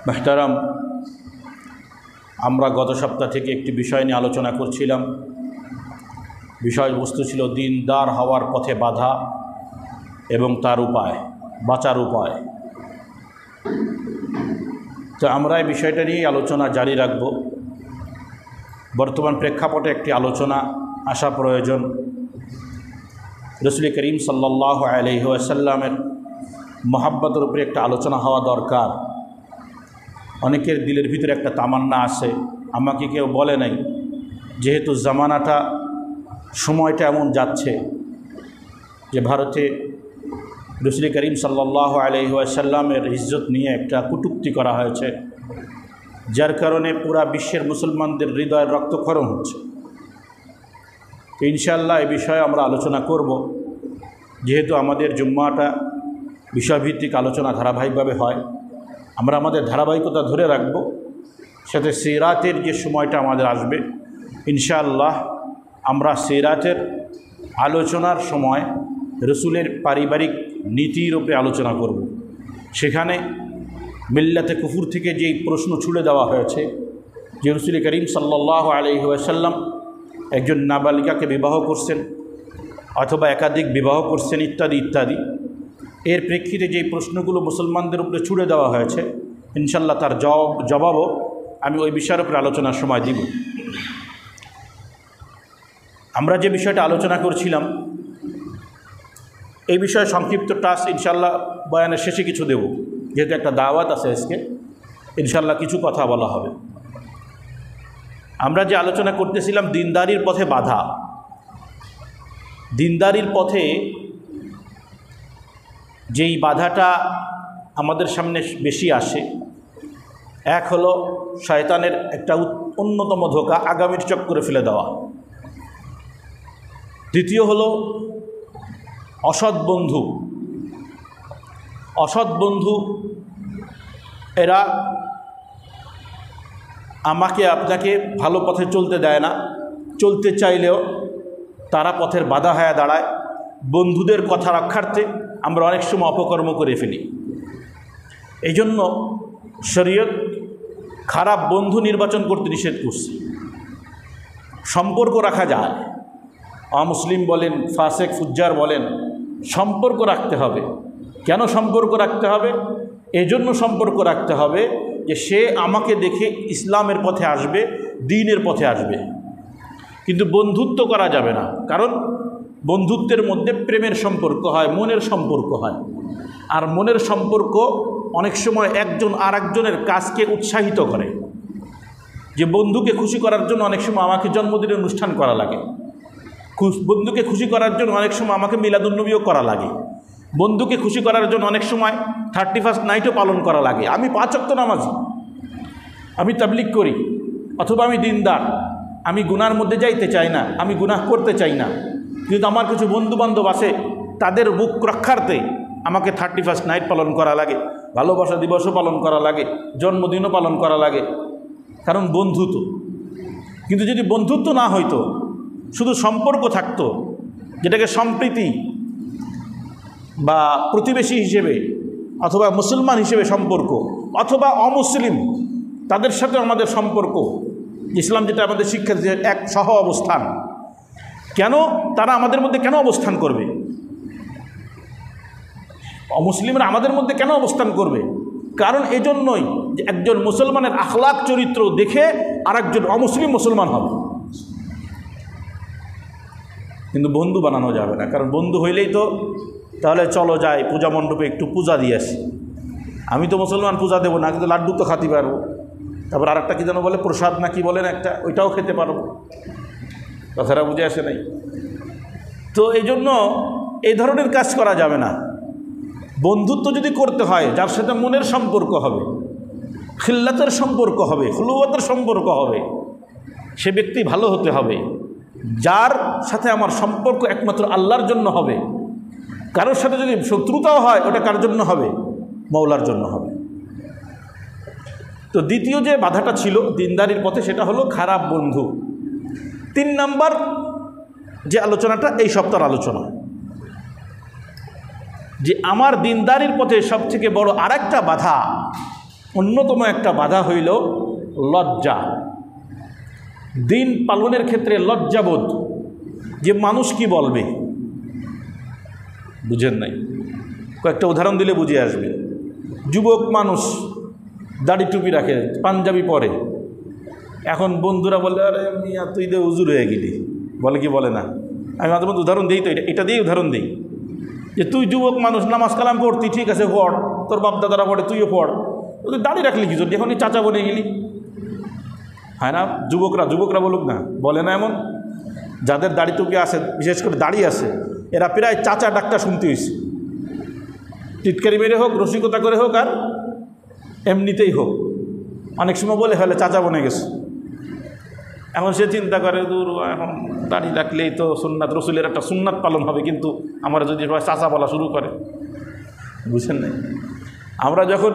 মুহতারাম, আমরা গত সপ্তাহ থেকে একটি বিষয় নিয়ে আলোচনা করছিলাম। বিষয়বস্তু ছিল দিনদার হওয়ার পথে বাধা এবং তার উপায়, বাঁচার উপায়। তো আমরা এই বিষয়টা নিয়ে আলোচনা জারি রাখব। বর্তমান প্রেক্ষাপটে একটি আলোচনা আসা প্রয়োজন। রাসূল করিম সাল্লাল্লাহু আলাইহি ওয়াসাল্লামের মহাব্বতের উপরে একটা আলোচনা হওয়া দরকার। অনেকের দিলের ভিতরে একটা তামান্না আছে, আমাকে কেউ বলে নাই, যেহেতু জামানাটা সময়টা এমন যাচ্ছে যে ভারতে রাসূল করিম সাল্লাল্লাহু আলাইহি ওয়াসাল্লামের ইজ্জত নিয়ে একটা কটূক্তি করা হয়েছে, যার কারণে পুরা বিশ্বের মুসলমানদের হৃদয়ের রক্তক্ষরণ হচ্ছে। তো ইনশাআল্লাহ এই বিষয়ে আমরা আলোচনা করব। যেহেতু আমাদের জুম্মাটা বিষয়ভিত্তিক আলোচনা ধারাবাহিকভাবে হয়, আমরা আমাদের ধারাবাহিকতা ধরে রাখব। সাথে সিরাতের যে সময়টা আমাদের আসবে, ইনশাআল্লাহ আমরা সিরাতের আলোচনার সময় রসুলের পারিবারিক নীতির উপরে আলোচনা করব। সেখানে মিল্লাতে কুফুর থেকে যেই প্রশ্ন ছুড়ে দেওয়া হয়েছে যে রাসূল করিম সাল্লাল্লাহু আলাইহি ওয়াসাল্লাম একজন নাবালিকাকে বিবাহ করছেন অথবা একাধিক বিবাহ করছেন ইত্যাদি ইত্যাদি, এর প্রেক্ষিতে যেই প্রশ্নগুলো মুসলমানদের উপরে ছুড়ে দেওয়া হয়েছে, ইনশাআল্লাহ তার জবাবও আমি ওই বিষয়ের উপরে আলোচনার সময় দিব। আমরা যে বিষয়টা আলোচনা করছিলাম, এই বিষয়ে সংক্ষিপ্ত টাস ইনশাআল্লাহ বয়ানের শেষে কিছু দেব, যেহেতু একটা দাওয়াত আছে আজকে, ইনশাআল্লাহ কিছু কথা বলা হবে। আমরা যে আলোচনা করতেছিলাম দিনদারির পথে বাধা। দিনদারির পথে যেই বাধাটা আমাদের সামনে বেশি আসে, এক হলো শয়তানের একটা অন্যতম ধোঁকা, আগামীর চক করে ফেলে দেওয়া। দ্বিতীয় হলো অসৎ বন্ধু। অসৎ বন্ধু এরা আমাকে আপনাকে ভালো পথে চলতে দেয় না, চলতে চাইলেও তারা পথের বাধা হয়ে দাঁড়ায়। বন্ধুদের কথা রক্ষার্থে আমরা অনেক সময় অপকর্ম করে ফেলি। এই জন্য শরীয়ত খারাপ বন্ধু নির্বাচন করতে নিষেধ করছে। সম্পর্ক রাখা যায়, অমুসলিম বলেন, ফাসেক ফুজ্জার বলেন, সম্পর্ক রাখতে হবে। কেন সম্পর্ক রাখতে হবে? এজন্য সম্পর্ক রাখতে হবে যে সে আমাকে দেখে ইসলামের পথে আসবে, দ্বীনের পথে আসবে। কিন্তু বন্ধুত্ব করা যাবে না, কারণ বন্ধুত্বের মধ্যে প্রেমের সম্পর্ক হয়, মনের সম্পর্ক হয়। আর মনের সম্পর্ক অনেক সময় একজন আর একজনের কাজকে উৎসাহিত করে। যে বন্ধুকে খুশি করার জন্য অনেক সময় আমাকে জন্মদিনের অনুষ্ঠান করা লাগে, বন্ধুকে খুশি করার জন্য অনেক সময় আমাকে মিলাদুন্নবীও করা লাগে, বন্ধুকে খুশি করার জন্য অনেক সময় 31st নাইটও পালন করা লাগে। আমি 5 ওয়াক্ত নামাজি, আমি তাবলীগ করি, অথবা আমি দিনদার, আমি গুনার মধ্যে যাইতে চাই না, আমি গুনাহ করতে চাই না, কিন্তু আমার কিছু বন্ধুবান্ধব আছে, তাদের বুক রক্ষার্থে আমাকে 31st নাইট পালন করা লাগে, ভালোবাসা দিবসও পালন করা লাগে, জন্মদিনও পালন করা লাগে, কারণ বন্ধুত্ব। কিন্তু যদি বন্ধুত্ব না হইতো, শুধু সম্পর্ক থাকতো, যেটাকে সম্প্রীতি বা প্রতিবেশী হিসেবে অথবা মুসলমান হিসেবে সম্পর্ক, অথবা অমুসলিম তাদের সাথে আমাদের সম্পর্ক, ইসলাম যেটা আমাদের শিক্ষা দিয়েছে এক সহ অবস্থান, কেন তারা আমাদের মধ্যে কেন অবস্থান করবে? অমুসলিমরা আমাদের মধ্যে কেন অবস্থান করবে? কারণ এজন্যই যে একজন মুসলমানের আখলাক চরিত্র দেখে আর একজন অমুসলিম মুসলমান হবে। কিন্তু বন্ধু বানানো যাবে না, কারণ বন্ধু হইলেই তো তাহলে চলো যাই পূজা মণ্ডপে একটু পূজা দিয়ে আসি। আমি তো মুসলমান, পূজা দেবো না, কিন্তু লাড্ডু তো খাতে পারবো। তারপর আরেকটা কি যেন বলে, প্রসাদ না কি বলেন একটা, ওইটাও খেতে পারবো। কথাটা বুঝে আসে নাই? তো এই জন্য এই ধরনের কাজ করা যাবে না। বন্ধুত্ব যদি করতে হয়, যার সাথে মনের সম্পর্ক হবে, খিল্লাতের সম্পর্ক হবে, খুলুয়াতের সম্পর্ক হবে, সে ব্যক্তি ভালো হতে হবে। যার সাথে আমার সম্পর্ক একমাত্র আল্লাহর জন্য হবে। কারোর সাথে যদি শত্রুতাও হয়, ওটা কার জন্য হবে? মওলার জন্য হবে। তো দ্বিতীয় যে বাধাটা ছিল দিনদারির পথে, সেটা হলো খারাপ বন্ধু। 3 নাম্বার যে আলোচনাটা এই সপ্তাহের আলোচনা, যে আমার দিনদারির পথে সবথেকে বড় আরেকটা বাধা অন্যতম একটা বাধা হইল লজ্জা। দিন পালনের ক্ষেত্রে লজ্জাবোধ, যে মানুষ কি বলবে। বুঝেন নাই? কয়েকটা উদাহরণ দিলে বুঝে আসবে। যুবক মানুষ দাড়ি টুপি রাখে, পাঞ্জাবি পরে, এখন বন্ধুরা বলে আরে মিয়া তুই তো হুজুর হয়ে গেলি, বলে কি বলে না? আমি মাঝে মধ্যে উদাহরণ দিই, তো এটা দিয়েই উদাহরণ দিই যে তুই যুবক মানুষ, নামাজ কালাম পড়তি, ঠিক আছে পড়, তোর বাপ দাদারা পড়ে, তুইও পড়, তুই দাড়ি রাখলি কি জন্য, এখন এই চাচা বনে গেলি। হয় না? যুবকরা বলুক না, বলে না এমন? যাদের দাড়ি টুপি আছে, বিশেষ করে দাড়ি আছে, এরা প্রায় চাচা ডাক্তার শুনতে হয়েছে। টিটকারি মেরে হোক, রসিকতা করে হোক, আর এমনিতেই হোক, অনেক সময় বলে ফেলে চাচা বনে গেছে। এখন সে চিন্তা করে দূর, এখন দাড়ি রাখলেই তো সুন্নাত, রসুলের একটা সুন্নাত পালন হবে, কিন্তু আমরা যদি চাচা বলা শুরু করে, বুঝছেন না? আমরা যখন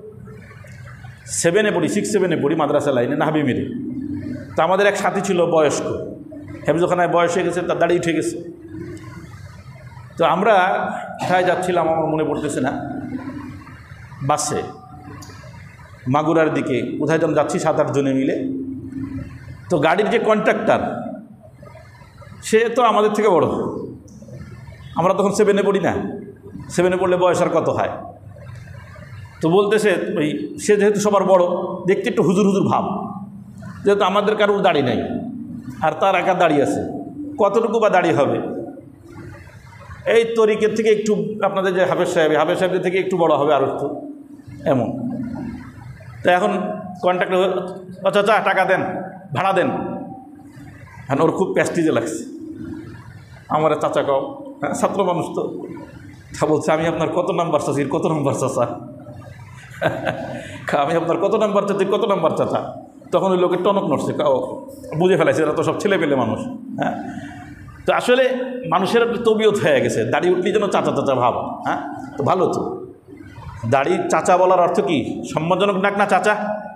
7-এ পড়ি, 6-7-এ পড়ি মাদ্রাসা লাইনে নাহাবি মেরে, তো আমাদের এক সাথী ছিল বয়স্ক, হেফজখানায় বয়স হয়ে গেছে, তার দাড়ি উঠে গেছে। তো আমরা কোথায় যাচ্ছিলাম আমার মনে পড়তেছে না, বাসে মাগুরার দিকে কোথায় যেন যাচ্ছি 7-8 জনে মিলে। তো গাড়ির যে কন্ট্রাক্টর, সে তো আমাদের থেকে বড়, আমরা তখন 7-এ পড়ি না, 7-এ পড়লে বয়স আর কত হয়। তো বলতেছে ওই সে যেহেতু সবার বড়, দেখতে একটু হুজুর ভাব, যেহেতু আমাদের কারোর দাড়ি নাই আর তার একা দাড়ি আছে, কতটুকু বা দাড়ি হবে, এই তরিকের থেকে একটু, আপনাদের যে হাফেজ সাহেবদের থেকে একটু বড় হবে আর একটু এমন। তো এখন কন্ট্রাক্টর, আচ্ছা টাকা দেন, ভাড়া দেন। হ্যাঁ, ওর খুব প্যাস্টিজে লাগছে। আমার চাচা কও, হ্যাঁ ছাত্র মানুষ তো, তা বলছে আমি আপনার কত নাম্বার চাচি, কত নাম্বার চাচা, আমি আপনার কত নাম্বার চাচি, কত নাম্বার চাচা। তখন ওই লোকের টনক নড়ছে, বুঝে ফেলাইছে এরা তো সব ছেলে পেলে মানুষ। হ্যাঁ, তো আসলে মানুষের তবিয়ত হয়ে গেছে, দাড়ি উঠলেই যেন চাচা ভাব। হ্যাঁ, তো ভালো তো, দাড়ি চাচা বলার অর্থ কি? সম্মানজনক ডাক না চাচা?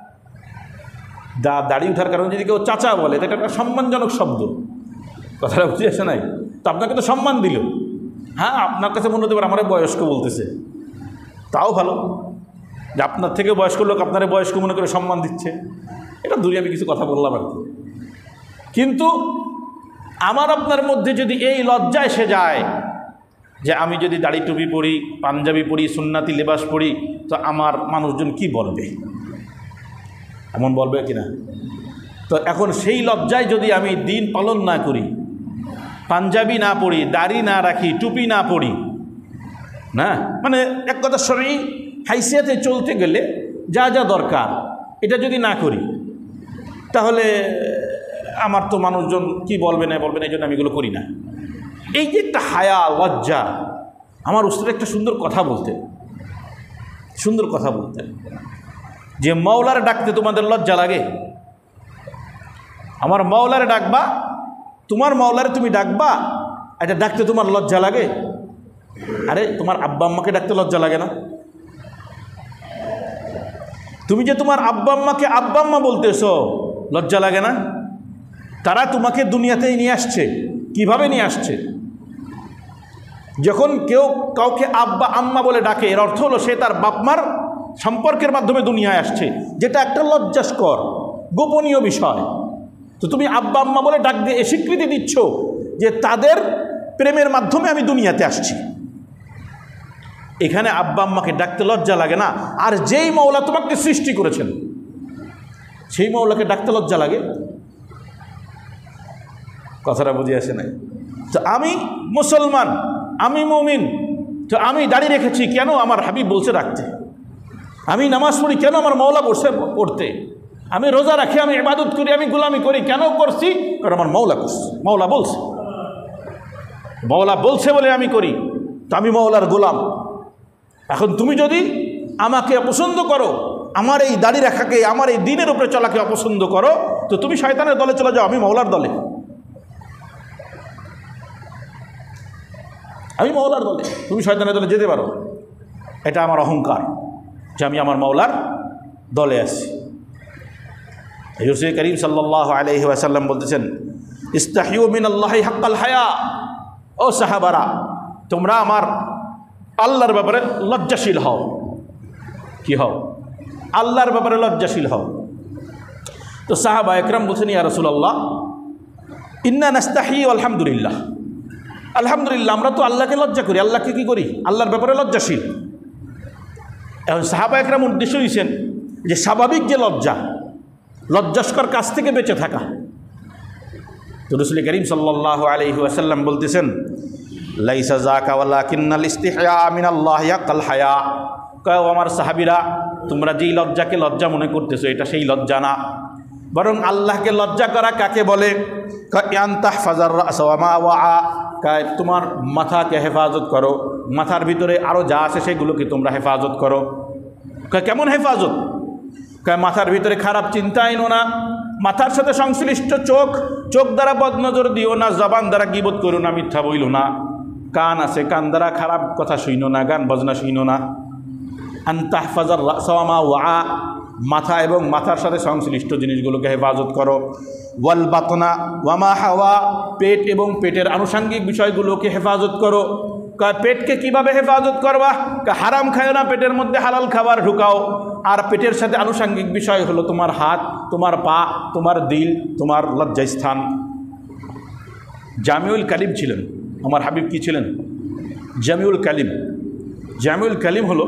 দাড়ি উঠার কারণে যদি কেউ চাচা বলে, এটা একটা সম্মানজনক শব্দ, কথাটা বুঝে আসে নাই? তো আপনাকে তো সম্মান দিল। হ্যাঁ, আপনার কাছে মনে হতে পারে আমার বয়স্ক বলতেছে, তাও ভালো যে আপনার থেকে বয়স্ক লোক আপনার বয়স্ক মনে করে সম্মান দিচ্ছে, এটা দূরে আমি কিছু কথা বললাম আর কি। কিন্তু আমার আপনার মধ্যে যদি এই লজ্জা এসে যায় যে আমি যদি দাড়ি টুপি পরি, পাঞ্জাবি পরি, সুন্নাতি লেবাস পরি, তো আমার মানুষজন কি বলবে, এমন বলবে কিনা? তো এখন সেই লজ্জায় যদি আমি দিন পালন না করি, পাঞ্জাবি না পরি, দাড়ি না রাখি, টুপি না পরি, না মানে এক কথা শরীর হাইসিয়াতে চলতে গেলে যা যা দরকার এটা যদি না করি, তাহলে আমার তো মানুষজন কি বলবে না এই জন্য আমি এগুলো করি না। এই যে একটা হায়া, লজ্জা, আমার উস্তাদ একটা সুন্দর কথা বলতেন যে মাওলার ডাকতে তোমাদের লজ্জা লাগে? আমার মাওলারে ডাকবা, তোমার মাওলারে তুমি ডাকবা, এটা ডাকতে তোমার লজ্জা লাগে? আরে তোমার আব্বা আম্মাকে ডাকতে লজ্জা লাগে না? তুমি যে তোমার আব্বা আম্মাকে আব্বা আম্মা বলতেছো, লজ্জা লাগে না? তারা তোমাকে দুনিয়াতেই নিয়ে আসছে, কিভাবে নিয়ে আসছে? যখন কেউ কাউকে আব্বা আম্মা বলে ডাকে, এর অর্থ হলো সে তার বাপমার সম্পর্কের মাধ্যমে দুনিয়ায় আসছে, যেটা একটা লজ্জাস্কর গোপনীয় বিষয়। তো তুমি আব্বা আম্মা বলে ডাক দিয়ে স্বীকৃতি দিচ্ছ যে তাদের প্রেমের মাধ্যমে আমি দুনিয়াতে আসছি। এখানে আব্বা আম্মাকে ডাকতে লজ্জা লাগে না? আর যেই মওলা তোমাকে সৃষ্টি করেছেন সেই মওলাকে ডাকতে লজ্জা লাগে? কথাটা বুঝে আসে নাই? তো আমি মুসলমান, আমি মুমিন, তো আমি দাড়ি রেখেছি কেন? আমার হাবিব বলছে রাখতে। আমি নামাজ পড়ি কেন? আমার মওলা বলছে পড়তে। আমি রোজা রাখি, আমি ইবাদত করি, আমি গোলামি করি, কেন করছি? কারণ আমার মওলা করছে, মওলা বলছে বলে আমি করি, তো আমি মওলার গোলাম। এখন তুমি যদি আমাকে অপছন্দ করো, আমার এই দাড়ি রাখাকে, আমার এই দিনের উপরে চলাকে অপছন্দ করো, তো তুমি শয়তানের দলে চলে যাও, আমি মওলার দলে। তুমি শয়তানের দলে যেতে পারো, এটা আমার অহংকার যে আমি আমার মওলার দলে আছি। রাসূল করিম সাল্লাল্লাহু আলাইহি ওয়াসাল্লাম বলতেছেন, ইস্তাহিউ মিনাল্লাহি হাক্কাল হায়া। ও সাহাবারা, তোমরা আমার আল্লাহর ব্যাপারে লজ্জাশীল হও। কি হও? আল্লাহর ব্যাপারে লজ্জাশীল হও। তো সাহাবা একরাম বলছেন, ইয়া রাসূলুল্লাহ ইন্না নাস্তাহি আলহামদুলিল্লাহ, আলহামদুলিল্লাহ আমরা তো আল্লাহকে লজ্জা করি, আল্লাহকে কি করি? আল্লাহর ব্যাপারে লজ্জাশীল। এখন সাহাবা একরাম উদ্দেশ্য দিয়েছেন যে স্বাভাবিক যে লজ্জাস্কর কাছ থেকে বেঁচে থাকা। তো রাসূল করিম সাল্লাল্লাহু আলাইহি ওয়াসাল্লাম বলতেছেন, লাইসা যাকা ওয়ালাকিন্নাল ইস্তিহয়া মিনাল্লাহি হাক্কাল হায়া। কয় আমার সাহাবীরা, তোমরা যেই লজ্জাকে লজ্জা মনে করতেছো এটা সেই লজ্জা না, বরং আল্লাহকে লজ্জা করা কাকে বলে? আন তাহফাজার রাস ওয়া মা ওয়া, কয় তোমার মাথাকে হেফাজত করো, মাথার ভিতরে আরও যা আছে সেগুলোকে তোমরা হেফাজত করো। কয় কেমন হেফাজত? কয় মাথার ভিতরে খারাপ চিন্তা আইনো না, মাথার সাথে সংশ্লিষ্ট চোখ দ্বারা বদনজর দিও না, জবান দ্বারা গীবত করো না, মিথ্যা বইল না, কান আছে কান দ্বারা খারাপ কথা শুইনো না, গান বাজনা শুইনো না। আন তাহফাজার রাস ওয়া মা ওয়া, মাথা এবং মাথার সাথে সংশ্লিষ্ট জিনিসগুলোকে হেফাজত করো। ওয়াল বাতনা ওয়া মা হাওয়া, পেট এবং পেটের আনুষঙ্গিক বিষয়গুলোকে হেফাজত করো। পেটকে কিভাবে হেফাজত করবা? হারাম খায় না, পেটের মধ্যে হালাল খাবার ঢুকাও। আর পেটের সাথে আনুষঙ্গিক বিষয় হলো তোমার হাত, তোমার পা, তোমার দিল, তোমার লজ্জাস্থান। জামিউল কালিম ছিলেন আমার হাবিব। কি ছিলেন? জামিউল কালিম। জামিউল কালিম হলো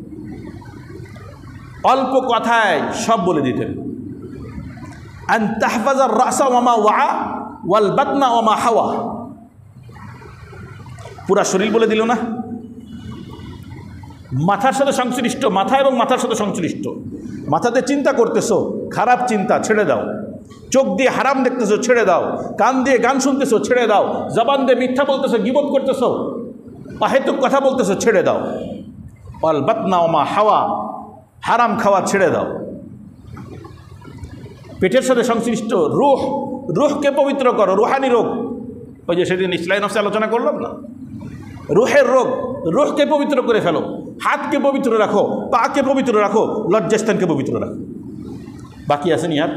অল্প কথায় সব বলে দিতেন। আন তাহফাজার রাসা ওয়া মা ওয়া ওয়াল বাতনা ওয়া মা হাওয়া, পুরা শরীর বলে দিল না, মাথার সাথে সংশ্লিষ্ট, মাথা এবং মাথার সাথে সংশ্লিষ্ট। মাথাতে চিন্তা করতেছো, খারাপ চিন্তা ছেড়ে দাও। চোখ দিয়ে হারাম দেখতেছো, ছেড়ে দাও। কান দিয়ে গান শুনতেছো, ছেড়ে দাও। জবান দিয়ে মিথ্যা বলতেছো, গীবত করতেছো, অহেতুক কথা বলতেছো, ছেড়ে দাও। ওয়াল বাতনা ওয়া মা হাওয়া, হারাম খাওয়া ছেড়ে দাও। পেটের সাথে সংশ্লিষ্ট রুহকে পবিত্র করো, রুহানি রোগ। ওই যে সেদিন ইসলাহি নফসে আলোচনা করলাম না, রুহের রোগ, রুহকে পবিত্র করে ফেলো। হাতকে পবিত্র রাখো, পাকে পবিত্র রাখো, লজ্জাস্থানকে পবিত্র রাখো। বাকি আসেনি আর?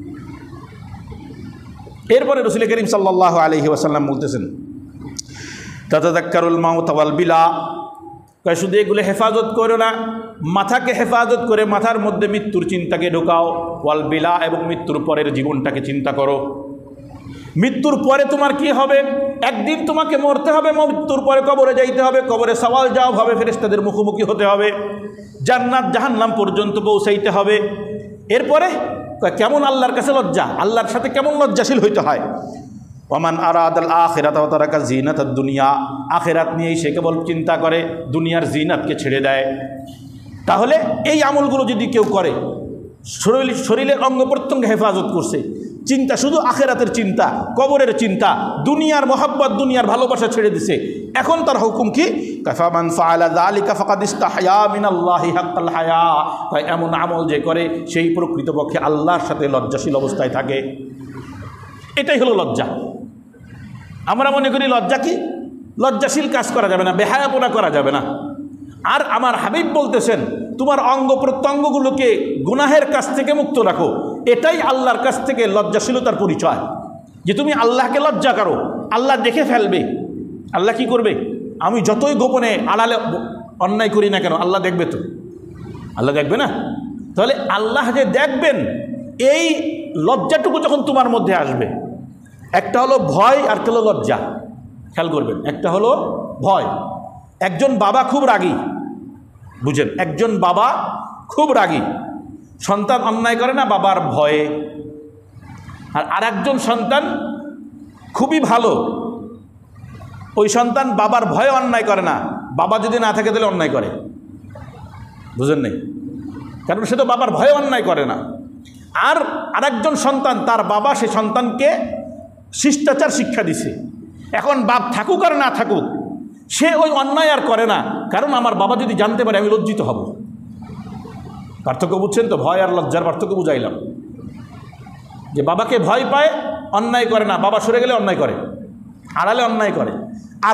এরপরে রাসূল করিম সাল্লাল্লাহু আলাইহি ওয়াসাল্লাম বলতেছেন, তাতাযাক্কারুল মাউত ওয়াল বিলা, শুধু এগুলো হেফাজত করো না, মাথাকে হেফাজত করে মাথার মধ্যে মৃত্যুর চিন্তাকে ঢোকাও। ওয়াল বিলা, এবং মৃত্যুর পরের জীবনটাকে চিন্তা করো। মৃত্যুর পরে তোমার কি হবে? একদিন তোমাকে মরতে হবে, মৃত্যুর পরে কবরে যাইতে হবে, কবরে সওয়াল জবাব হবে, ফেরেশতাদের মুখোমুখি হতে হবে, জান্নাত জাহান্নাম পর্যন্ত পৌঁছাইতে হবে। এরপরে কেমন আল্লাহর কাছে লজ্জা, আল্লাহর সাথে কেমন লজ্জাশীল হইতে হয়। ওমান আরাদাল আখিরাত ওয়া তারাকা জিনাতাদ দুনিয়া, আখিরাত নিয়েই সে কেবল চিন্তা করে, দুনিয়ার জিনাতকে ছেড়ে দেয়। তাহলে এই আমলগুলো যদি কেউ করে, শরীরের অঙ্গ প্রত্যঙ্গ হেফাজত করছে, চিন্তা শুধু আখিরাতের চিন্তা, কবরের চিন্তা, দুনিয়ার মহব্বত, দুনিয়ার ভালোবাসা ছেড়ে দিছে, এখন তার হুকুম কি? কাফামান ফাআলা যালিকা ফাকাদ ইস্তাহয়া মিনাল্লাহি হাক্কাল হায়া। তাই এমন আমল যে করে সেই প্রকৃতপক্ষে আল্লাহর সাথে লজ্জাশীল অবস্থায় থাকে। এটাই হলো লজ্জা। আমরা মনে করি লজ্জা কি? লজ্জাশীল কাজ করা যাবে না, বেহায়াপনা করা যাবে না। আর আমার হাবিব বলতেছেন, তোমার অঙ্গ প্রত্যঙ্গগুলোকে গুনাহের কাছ থেকে মুক্ত রাখো। এটাই আল্লাহর কাছ থেকে লজ্জাশীলতার পরিচয়, যে তুমি আল্লাহকে লজ্জা করো। আল্লাহ দেখে ফেলবে। আল্লাহ কি করবে? আমি যতই গোপনে আড়ালে অন্যায় করি না কেন, আল্লাহ দেখবে তো? আল্লাহ দেখবে না? তাহলে আল্লাহ যে দেখবেন, এই লজ্জাটুকু যখন তোমার মধ্যে আসবে, একটা হলো ভয় আর একটা হলো লজ্জা। খেয়াল করবেন, একটা হলো ভয়। একজন বাবা খুব রাগী, বুঝেন, একজন বাবা খুব রাগী, সন্তান অন্যায় করে না বাবার ভয়ে। আর একজন সন্তান খুবই ভালো, ওই সন্তান বাবার ভয়ে অন্যায় করে না, বাবা যদি না থাকে তাহলে অন্যায় করে। বুঝেন নেই? কারণ সে তো বাবার ভয়ে অন্যায় করে না। আর আরেকজন সন্তান, তার বাবা সে সন্তানকে শিষ্টাচার শিক্ষা দিছে। এখন বাপ থাকুক আর না থাকুক, সে ওই অন্যায় আর করে না, কারণ আমার বাবা যদি জানতে পারে আমি লজ্জিত হব। পার্থক্য বুঝছেন তো? ভয় আর লজ্জার পার্থক্য বুঝাইলাম। যে বাবাকে ভয় পায়, অন্যায় করে না, বাবা সরে গেলে অন্যায় করে, আড়ালে অন্যায় করে। আর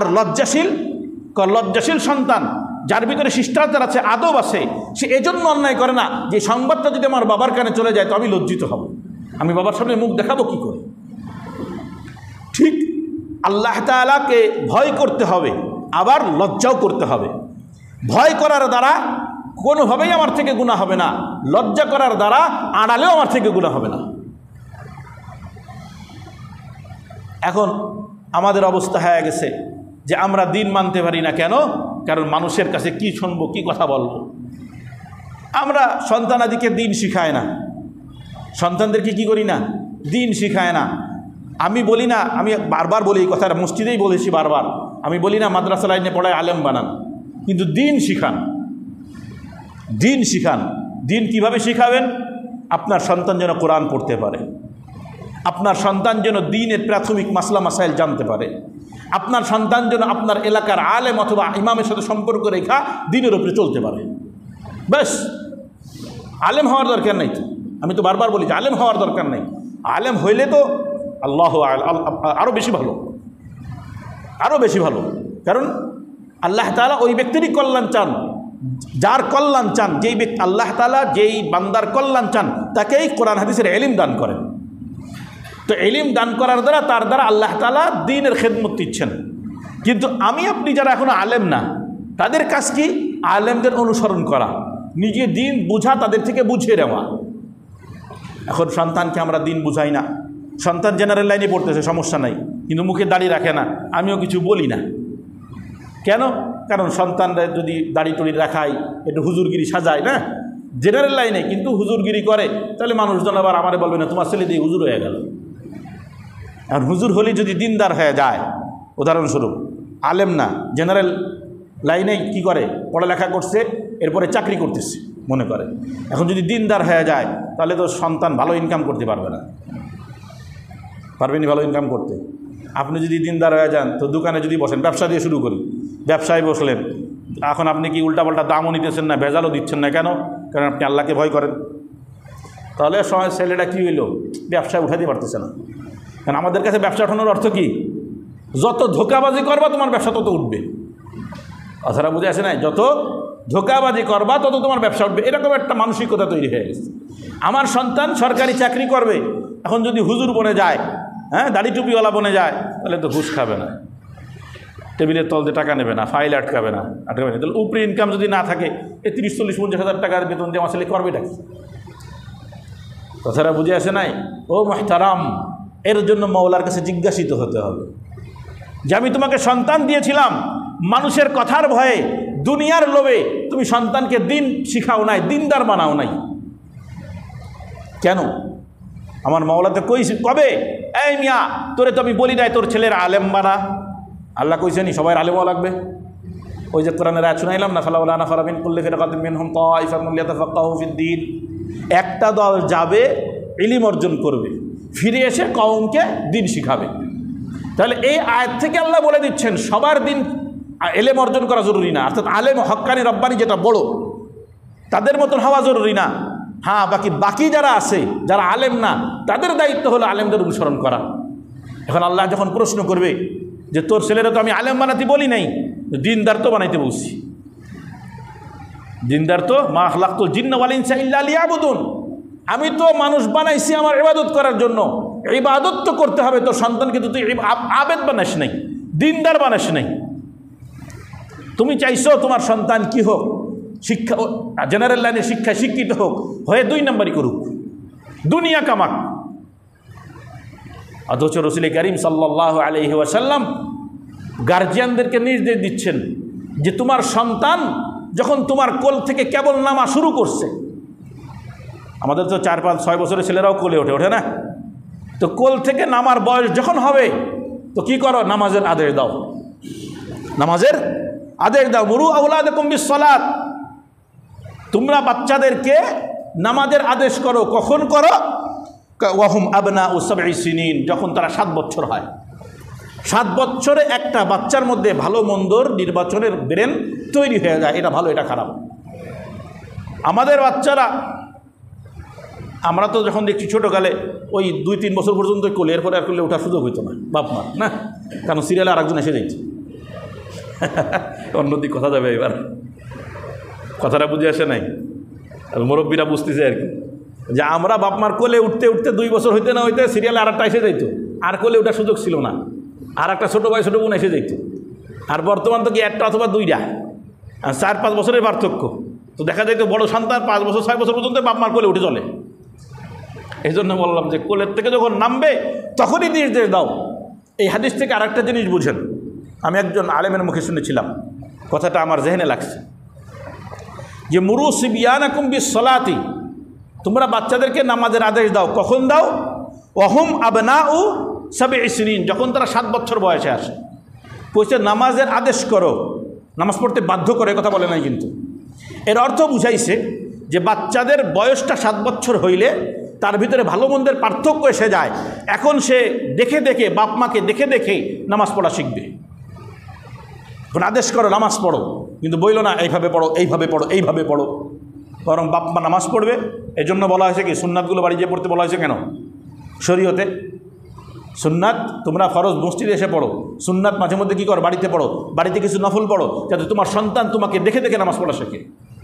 লজ্জাশীল সন্তান, যার ভিতরে শিষ্টাচার আছে, আদব আছে, সে এজন্য অন্যায় করে না যে সংবাদটা যদি আমার বাবার কানে চলে যায় তো আমি লজ্জিত হব, আমি বাবার সামনে মুখ দেখাবো কি করে। ঠিক আল্লাহ তাআলাকে ভয় করতে হবে, আবার লজ্জাও করতে হবে। ভয় করার দ্বারা কোনোভাবেই আমার থেকে গুনাহ হবে না, লজ্জা করার দ্বারা আড়ালেও আমার থেকে গুনাহ হবে না। এখন আমাদের অবস্থা হয়ে গেছে যে আমরা দিন মানতে পারি না। কেন? কারণ মানুষের কাছে কি শুনবো, কি কথা বলবো। আমরা সন্তানাদিকে দিন শিখায় না, সন্তানদেরকে কি করি না, দিন শিখায় না। আমি বলি না, আমি বারবার বলি এই কথাটা, মসজিদেই বলেছি বারবার, আমি বলি না মাদ্রাসা লাইনে পড়ায় আলেম বানান, কিন্তু দিন শিখান, দিন শিখান। দিন কিভাবে শিখাবেন? আপনার সন্তান যেন কোরআন পড়তে পারে, আপনার সন্তান যেন দ্বীনের প্রাথমিক মাসলা মাসাইল জানতে পারে, আপনার সন্তান যেন আপনার এলাকার আলেম অথবা ইমামের সাথে সম্পর্ক রেখা দ্বীনের উপরে চলতে পারে। ব্যাস, আলেম হওয়ার দরকার নেই। আমি তো বারবার বলি যে আলেম হওয়ার দরকার নেই। আলেম হইলে তো আল্লাহ আরও বেশি ভালো, আরও বেশি ভালো। কারণ আল্লাহ তাআলা ওই ব্যক্তিরই কল্যাণ চান যার কল্যাণ চান। যেই ব্যক্তি আল্লাহ তাআলা যেই বান্দার কল্যাণ চান তাকেই কোরআন হাদিসের ইলম দান করেন। তো ইলম দান করার দ্বারা তার দ্বারা আল্লাহ তাআলা দ্বীনের খেদমত দিচ্ছেন। কিন্তু আমি আপনি যারা এখনো আলেম না, তাদের কাজ কি? আলেমদের অনুসরণ করা, নিজে দিন বুঝা, তাদের থেকে বুঝিয়ে নেওয়া। এখন সন্তানকে আমরা দিন বুঝাই না। সন্তান জেনারেল লাইনে পড়তেছে, সমস্যা নাই, কিন্তু মুখে দাড়ি রাখে না, আমিও কিছু বলি না। কেন? কারণ সন্তানরা যদি দাড়ি টড়ি রাখায়, একটু হুজুরগিরি সাজায় না জেনারেল লাইনে, কিন্তু হুজুরগিরি করে, তাহলে মানুষজন আবার আমারে বলবে না তোমার ছেলে দিয়ে হুজুর হয়ে গেল। আর হুজুর হলে যদি দিনদার হয়ে যায়, উদাহরণস্বরূপ আলেম না, জেনারেল লাইনে কি করে, পড়ালেখা করছে, এরপরে চাকরি করতেছে মনে করে, এখন যদি দিনদার হয়ে যায় তাহলে তো সন্তান ভালো ইনকাম করতে পারবে না, পারবেনি ভালো ইনকাম করতে। আপনি যদি দিনদার হয়ে যান তো দোকানে যদি বসেন, ব্যবসা দিয়ে শুরু করি, ব্যবসায় বসলেন, এখন আপনি কি উল্টাপাল্টা দামও নিতেছেন না, ভেজালও দিচ্ছেন না। কেন? কারণ আপনি আল্লাহকে ভয় করেন। তাহলে ছেলেটা কী হইল, ব্যবসায় উঠাতে পারতেছে না। কারণ আমাদের কাছে ব্যবসা ওঠানোর অর্থ কি? যত ধোঁকাবাজি করবা তোমার ব্যবসা তত উঠবে। কথাটা বুঝে আসে নাই? যত ধোঁকাবাজি করবা তত তোমার ব্যবসা উঠবে, এরকম একটা মানসিকতা তৈরি হয়ে গেছে। আমার সন্তান সরকারি চাকরি করবে, এখন যদি হুজুর বনে যায়, হ্যাঁ, দাড়ি টুপিওয়ালা বনে যায়, তাহলে তো ঘুষ খাবে না, টেবিলের তল দিয়ে টাকা নেবে না, ফাইল আটকাবে না। তাহলে উপরে ইনকাম যদি না থাকে, এই 30-40-50 টাকার বেতন দিয়ে আমার ছেলে করবেটা কি? কথাটা বুঝে আসে নাই? ও মুহতারাম, এর জন্য মওলার কাছে জিজ্ঞাসিত হতে হবে যে আমি তোমাকে সন্তান দিয়েছিলাম মানুষের কথার ভয়ে, দুনিয়ার লোভে তুমি সন্তানকে দিন শিখাও নাই, দিনদার বানাও নাই। কেন? আমার মওলাতে কইছে কবে, এই মিয়া তোরে তো আমি বলি নাই তোর ছেলের আলেম বানা। আল্লাহ কইছেনি সবাই আলেম হওয়া লাগবে? ওই যে কোরআনের আয়াত শুনাইলাম না, ফালাউলা নাফারা মিন কুল্লি ফিরকাতিন মিনহুম তাইফাতুন লিয়াতাফাক্কাহু ফিদ-দ্বীন। একটা দল যাবে, ইলম অর্জন করবে, ফিরে এসে কওমকে দিন শিখাবে। তাহলে এই আয়াত থেকে আল্লাহ বলে দিচ্ছেন সবার দিন ইলম অর্জন করা জরুরি না, অর্থাৎ আলেম হক্কানি রব্বানি যেটা বড় তাদের মতন হওয়া জরুরি না। হ্যাঁ, বাকি যারা আছে, যারা আলেম না, তাদের দায়িত্ব হলো আলেমদের অনুসরণ করা। এখন আল্লাহ যখন প্রশ্ন করবে যে তোর ছেলেরা তো আমি আলেম বানাতে বলি নাই, দিনদার তো বানাইতে বলছি। দিনদার তো মা খালাকতুল জিন্না ওয়াল ইনসা ইল্লা লিয়াবুদুন, আমি তো মানুষ বানাইছি আমার ইবাদত করার জন্য। ইবাদত তো করতে হবে, তোর সন্তানকে তো তুই আবেদ বানাস নাই, দিনদার বানাস নাই। তুমি চাইছো তোমার সন্তান কি হোক, শিক্ষা জেনারেল লাইনে শিক্ষায় শিক্ষিত হোক, হয়ে 2 নম্বরই করুক, দুনিয়া কামাক। অথচ রাসূল করিম সাল্লাল্লাহু আলাইহি ওয়াসাল্লাম গার্জিয়ানদেরকে নির্দেশ দিচ্ছেন যে তোমার সন্তান যখন তোমার কোল থেকে কেবল নামা শুরু করছে, আমাদের তো 4-5-6 বছরের ছেলেরাও কোলে ওঠে না, তো কোল থেকে নামার বয়স যখন হবে তো কি করো, নামাজের আদেশ দাও, নামাজের আদেশ দাও। মুরু আওলাদাকুম বিস-সালাত, তোমরা বাচ্চাদেরকে নামাজের আদেশ করো। কখন করো? ওয়াহুম আবনাউ 7 সিনিন, যখন তারা 7 বছর হয়। 7 বছরে একটা বাচ্চার মধ্যে ভালো মন্দর নির্বাচনের ব্রেন তৈরি হয়ে যায়, এটা ভালো এটা খারাপ। আমাদের বাচ্চারা, আমরা তো যখন দেখছি ছোটোকালে ওই 2-3 বছর পর্যন্ত কোলে, এরপরে আর করলে ওঠার সুযোগ হইতো না বাপ মা, না, কারণ সিরিয়ালে আরেকজন এসে যাইছে। অন্যদিকে কথা যাবে এবার, কথাটা বুঝে আসে নাই? মুরব্বীরা বুঝতেছে আর কি, যে আমরা বাপ মার কোলে উঠতে উঠতে 2 বছর হইতে না হইতে সিরিয়ালে আর একটা এসে যাইতো, আর কোলে ওঠার সুযোগ ছিল না, আর একটা ছোটো ভাই ছোটো বোন এসে যাইতো। আর বর্তমান তো কি একটা অথবা 2টা, আর 4-5 বছরের পার্থক্য। তো দেখা যায় তো বড় সন্তান 5 বছর 6 বছর পর্যন্ত বাপ মার কোলে উঠে চলে। এই জন্য বললাম যে কোলের থেকে যখন নামবে তখনই নির্দেশ দাও। এই হাদিস থেকে আরেকটা জিনিস বুঝেন, আমি একজন আলেমের মুখে শুনেছিলাম, কথাটা আমার জেহেনে লাগছে, যে মুরু সিবিয়ানাকুম বিসসালাতি, তোমরা বাচ্চাদেরকে নামাজের আদেশ দাও। কখন দাও? ওয়াহুম আবনাউ সাবঈ সিনিন, যখন তারা 7 বছর বয়সে আসে। কইছে নামাজের আদেশ করো, নামাজ পড়তে বাধ্য করে, কথা বলে নাই কিন্তু। এর অর্থ বুঝাইছে যে বাচ্চাদের বয়সটা 7 বছর হইলে তার ভিতরে ভালো মন্দের পার্থক্য এসে যায়। এখন সে দেখে দেখে, বাপ মাকে দেখে দেখে নামাজ পড়া শিখবে। এখন আদেশ করো নামাজ পড়ো, কিন্তু বইল না এইভাবে পড়ো, এইভাবে পড়ো, এইভাবে পড়ো, বরং বাপ মা নামাজ পড়বে। এই জন্য বলা হয়েছে কি, সুন্নাতগুলো বাড়ি যেয়ে পড়তে বলা হয়েছে কেন? শরীয়তে সুন্নাত তোমরা ফরজ মসজিদে এসে পড়ো, সুন্নাত মাঝে মধ্যে কী করো, বাড়িতে পড়ো, বাড়িতে কিছু নফল পড়ো, যাতে তোমার সন্তান তোমাকে দেখে দেখে নামাজ পড়া শেখে।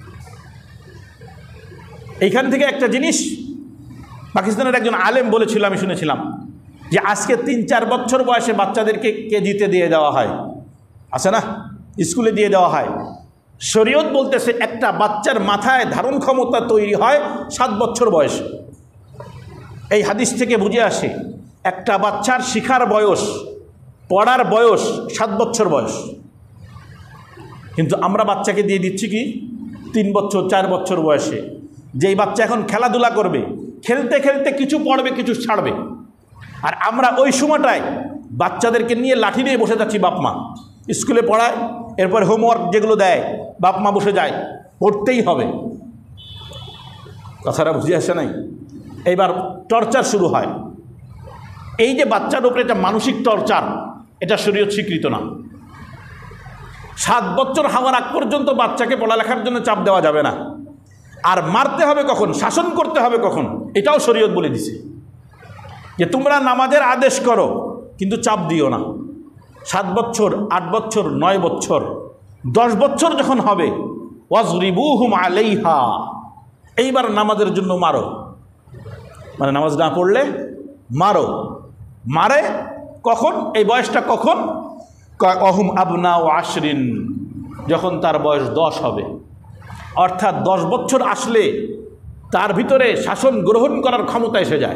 এইখান থেকে একটা জিনিস পাকিস্তানের একজন আলেম বলেছিল, আমি শুনেছিলাম, যে আজকে 3-4 বছর বয়সে বাচ্চাদেরকে কেজিতে দিয়ে দেওয়া হয়, আছে না, স্কুলে দিয়ে দেওয়া হয়। শরীয়ত বলতেছে একটা বাচ্চার মাথায় ধারণ ক্ষমতা তৈরি হয় 7 বছর বয়সে। এই হাদিস থেকে বুঝে আসে একটা বাচ্চার শিখার বয়স, পড়ার বয়স 7 বছর বয়স। কিন্তু আমরা বাচ্চাকে দিয়ে দিচ্ছি কি 3 বছর 4 বছর বয়সে। যেই বাচ্চা এখন খেলাধুলা করবে, খেলতে খেলতে কিছু পড়বে, কিছু ছাড়বে। আর আমরা ওই সময়টায় বাচ্চাদেরকে নিয়ে লাঠি নিয়ে বসে যাচ্ছি, বাপ মা স্কুলে পড়ায়, এরপর হোমওয়ার্ক যেগুলো দেয় বাপ মা বসে যায়, পড়তেই হবে। কথাটা বুঝে আসে নাই? এইবার টর্চার শুরু হয়। এই যে বাচ্চার উপরে একটা মানসিক টর্চার, এটা শরীয়ত স্বীকৃত না। 7 বছর হওয়ার আগ পর্যন্ত বাচ্চাকে পড়ালেখার জন্য চাপ দেওয়া যাবে না। আর মারতে হবে কখন, শাসন করতে হবে কখন, এটাও শরীয়ত বলে দিছে, যে তোমরা নামাজের আদেশ করো কিন্তু চাপ দিও না। 7 বছর, 8 বছর, 9 বছর, 10 বছর যখন হবে, ওয়াজরিবুহুম আলাইহা, এইবার নামাজের জন্য মারো, মানে নামাজ না পড়লে মারো। মারে কখন? এই বয়সটা কখন? ওয়াহুম আবনাউ আশরিন, যখন তার বয়স 10 হবে। অর্থাৎ 10 বছর আসলে তার ভিতরে শাসন গ্রহণ করার ক্ষমতা এসে যায়।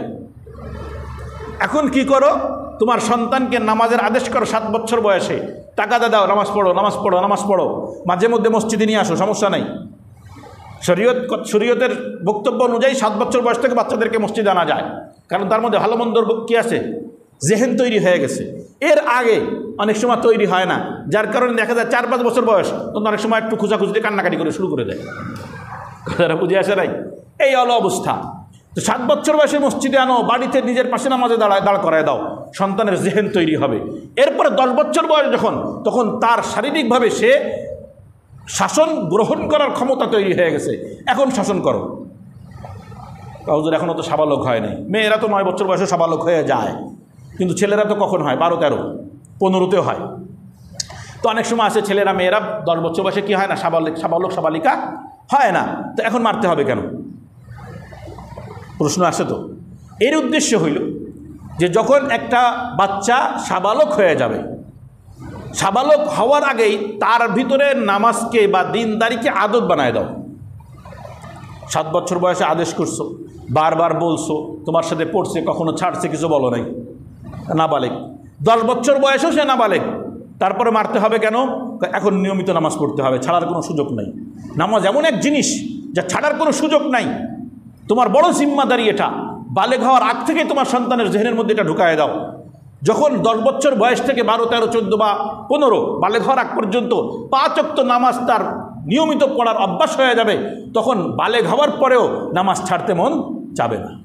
এখন কি করো? তোমার সন্তানকে নামাজের আদেশ করো 7 বছর বয়সে, টাকা দাও, নামাজ পড়ো, নামাজ পড়ো, নামাজ পড়ো, মাঝে মধ্যে মসজিদে নিয়ে আসো, সমস্যা নেই। শরীয়তের বক্তব্য অনুযায়ী 7 বছর বয়স থেকে বাচ্চাদেরকে মসজিদে আনা যায়, কারণ তার মধ্যে ভালো মন্দর কী আছে, জেহেন তৈরি হয়ে গেছে। এর আগে অনেক সময় তৈরি হয় না, যার কারণে দেখা যায় 4-5 বছর বয়স তখন অনেক সময় একটু খোঁজাখুঁজিতে কান্নাকাটি করে শুরু করে দেয়। কথাটা বুঝে আসে নাই? এই হলো অবস্থা। তো 7 বছর বয়সে মসজিদে আনো, বাড়িতে নিজের পাশে নামাজে দাঁড় করায় দাও, সন্তানের জেহেন তৈরি হবে। এরপরে 10 বছর বয়স যখন, তখন তার শারীরিকভাবে সে শাসন গ্রহণ করার ক্ষমতা তৈরি হয়ে গেছে, এখন শাসন করো। হুজুর এখনও তো সাবালক হয় নাই। মেয়েরা তো 9 বছর বয়সে সাবালক হয়ে যায়, কিন্তু ছেলেরা তো কখন হয়? 12, 13, 15তেও হয়। তো অনেক সময় আছে ছেলেরা, মেয়েরা 10 বছর বয়সে কি হয় না, সাবালক সাবালিকা হয় না। তো এখন মারতে হবে কেন? প্রশ্ন আসে তো। এর উদ্দেশ্য হইল যে যখন একটা বাচ্চা সাবালক হয়ে যাবে, সাবালক হওয়ার আগেই তার ভিতরে নামাজকে বা দিনদারিকে আদত বানায় দাও। 7 বছর বয়সে আদেশ করছো, বারবার বলছো, তোমার সাথে পড়ছে, কখনো ছাড়ছে, কিছু বলো নাই, নাবালেগ। 10 বছর বয়সেও সে নাবালেগ, তারপরে মারতে হবে কেন? এখন নিয়মিত নামাজ পড়তে হবে, ছাড়ার কোনো সুযোগ নাই। নামাজ এমন এক জিনিস যা ছাড়ার কোনো সুযোগ নাই। তোমার বড় জিম্মাদারি এটা। বালেগ হওয়ার আগ থেকে তোমার সন্তানের জেহেনের মধ্যে এটা ঢুকায় দাও। যখন 10 বছর বয়স থেকে 12, 13, 14 বা 15 বালেগ হওয়ার আগ পর্যন্ত 5 ওয়াক্ত নামাজ তার নিয়মিত পড়ার অভ্যাস হয়ে যাবে, তখন বালেগ হওয়ার পরেও নামাজ ছাড়তে মন চাবে না।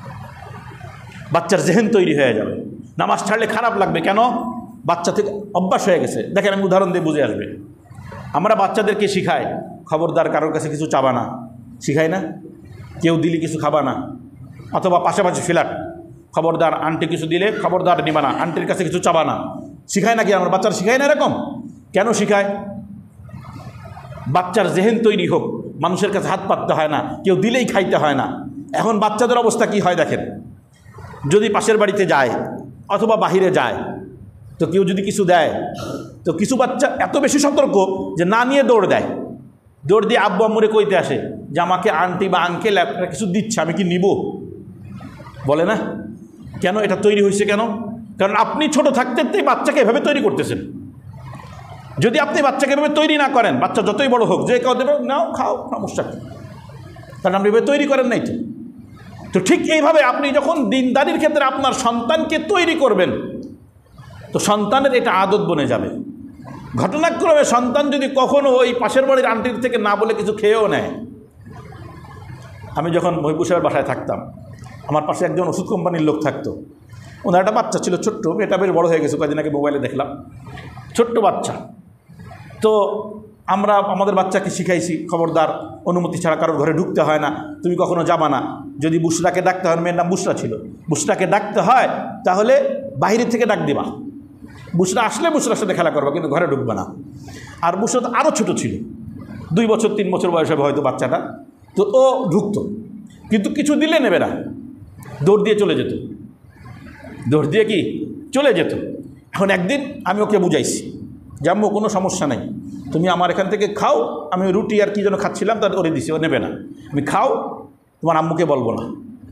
বাচ্চার জেহেন তৈরি হয়ে যাবে। নামাজ ছাড়লে খারাপ লাগবে কেন? বাচ্চা থেকে অভ্যাস হয়ে গেছে। দেখেন, আমি উদাহরণ দিয়ে বুঝে আসবে। আমরা বাচ্চাদেরকে শিখাই, খবরদার কারোর কাছে কিছু চাবা না, শিখাই না? কেউ দিলে কিছু খাবা না, অথবা পাশাপাশি ফ্ল্যাট, খবরদার আন্টি কিছু দিলে খবরদার নিবা না, আন্টির কাছে কিছু চাবা না। শিখায় নাকি আমার বাচ্চারা? শিখায় না এরকম? কেন শিখায়? বাচ্চার জেহেন তৈরি হোক, মানুষের কাছে হাত পাততে হয় না, কেউ দিলেই খাইতে হয় না। এখন বাচ্চাদের অবস্থা কি হয় দেখেন, যদি পাশের বাড়িতে যায় অথবা বাহিরে যায়, তো কেউ যদি কিছু দেয়, তো কিছু বাচ্চা এত বেশি সতর্ক যে না নিয়ে দৌড় দেয়, দৌড় দিয়ে আব্বু আম্মুরে কইতে আসে যে আমাকে আন্টি বা আঙ্কেল একটা কিছু দিচ্ছে, আমি কি নিব? বলে না কেন? এটা তৈরি হয়েছে কেন? কারণ আপনি ছোট থাকতে বাচ্চাকে এভাবে তৈরি করতেছেন। যদি আপনি বাচ্চাকে এভাবে তৈরি না করেন, বাচ্চা যতই বড় হোক, যে কাউ দেবে নাও খাও, সমস্যা কি? কারণ আপনি এভাবে তৈরি করেন নাই। তো ঠিক এইভাবে আপনি যখন দিনদারির ক্ষেত্রে আপনার সন্তানকে তৈরি করবেন, তো সন্তানের এটা আদত বনে যাবে। ঘটনাক্রমে সন্তান যদি কখনো ওই পাশের বাড়ির আন্টির থেকে না বলে কিছু খেয়েও নেয়। আমি যখন মহিবুর সাহেবের বাসায় থাকতাম, আমার পাশে একজন ওষুধ কোম্পানির লোক থাকতো। ওনার একটা বাচ্চা ছিল ছোট্ট, এটা বেশ বড় হয়ে গেছে, কয়েকদিন আগে মোবাইলে দেখলাম, ছোট্ট বাচ্চা। তো আমরা আমাদের বাচ্চাকে শিখাইছি, খবরদার অনুমতি ছাড়া কারোর ঘরে ঢুকতে হয় না, তুমি কখনো যাবা না। যদি বুসরাকে ডাকতে হয়, মেয়ের নাম বুসরা ছিল, বুসরাকে ডাকতে হয় তাহলে বাইরে থেকে ডাক দিবা। বুসরা আসলে বুসরার সাথে খেলা করবা, কিন্তু ঘরে ঢুকবে না। আর বুসরা তো আরও ছোটো ছিল, 2 বছর 3 বছর বয়স হবে হয়তো বাচ্চাটা। তো ও ঢুকতো, কিন্তু কিছু দিলে নেবে না, দৌড় দিয়ে চলে যেত। দৌড় দিয়ে কি চলে যেত। এখন একদিন আমি ওকে বুঝাইছি যে আম্মু কোনো সমস্যা নেই, তুমি আমার এখান থেকে খাও, আমি রুটি আর কি যেন খাচ্ছিলাম তার ওরে দিছি, ও নেবে না, তুমি খাও, তোমার আম্মুকে বলবো না।